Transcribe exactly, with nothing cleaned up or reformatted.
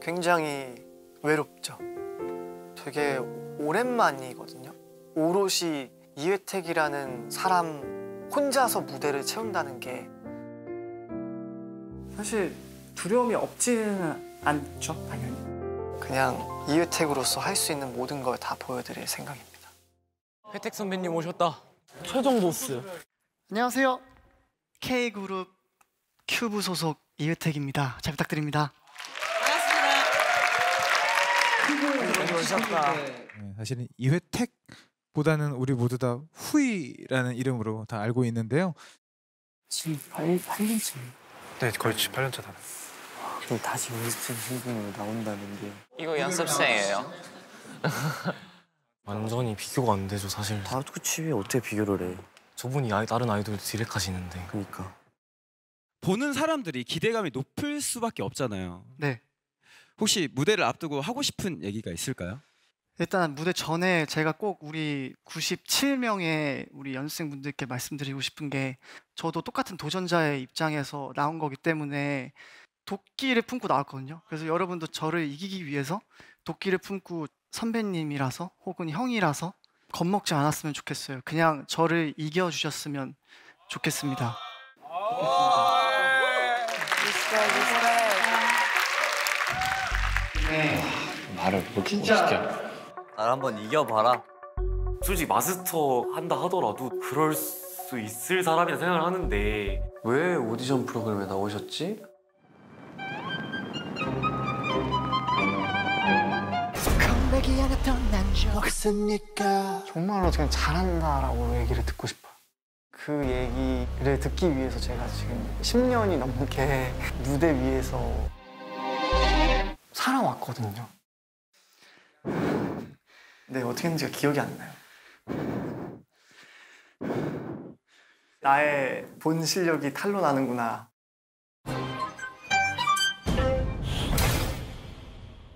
굉장히 외롭죠. 되게 오랜만이거든요. 오롯이 이회택이라는 사람 혼자서 무대를 채운다는 게 사실 두려움이 없지는 않죠, 당연히. 그냥 이회택으로서 할 수 있는 모든 걸 다 보여드릴 생각입니다. 회택 선배님 오셨다. 최종 보스. 안녕하세요. K그룹 큐브 소속 이회택입니다. 잘 부탁드립니다. 오셨다. 네, 사실은 이회택보다는 우리 모두 다 후이라는 이름으로 다 알고 있는데요. 지금 팔, 팔 년째. 네, 거의 팔 년 차 다. 그럼 다시 연습생 신분으로 나온다는 게. 이거 연습생이에요. 완전히 비교가 안 되죠, 사실. 다 그치, 어떻게 비교를 해. 저분이 아이, 다른 아이돌 디렉 하시는데. 그러니까. 보는 사람들이 기대감이 높을 수밖에 없잖아요. 네. 혹시 무대를 앞두고 하고 싶은 얘기가 있을까요? 일단 무대 전에 제가 꼭 우리 구십칠 명의 우리 연습생분들께 말씀드리고 싶은 게 저도 똑같은 도전자의 입장에서 나온 거기 때문에 도끼를 품고 나왔거든요. 그래서 여러분도 저를 이기기 위해서 도끼를 품고 선배님이라서 혹은 형이라서 겁먹지 않았으면 좋겠어요. 그냥 저를 이겨주셨으면 좋겠습니다. 네. 말을 못 시켜. 날 한번 이겨봐라. 솔직히 마스터 한다 하더라도 그럴 수 있을 사람이라 생각을 하는데 왜 오디션 프로그램에 나오셨지? 정말로 그냥 잘한다라고 얘기를 듣고 싶어요. 그 얘기를 듣기 위해서 제가 지금 십 년이 넘게 무대 위에서 살아왔거든요. 네, 어떻게 했는지가 기억이 안 나요. 나의 본 실력이 탄로나는구나.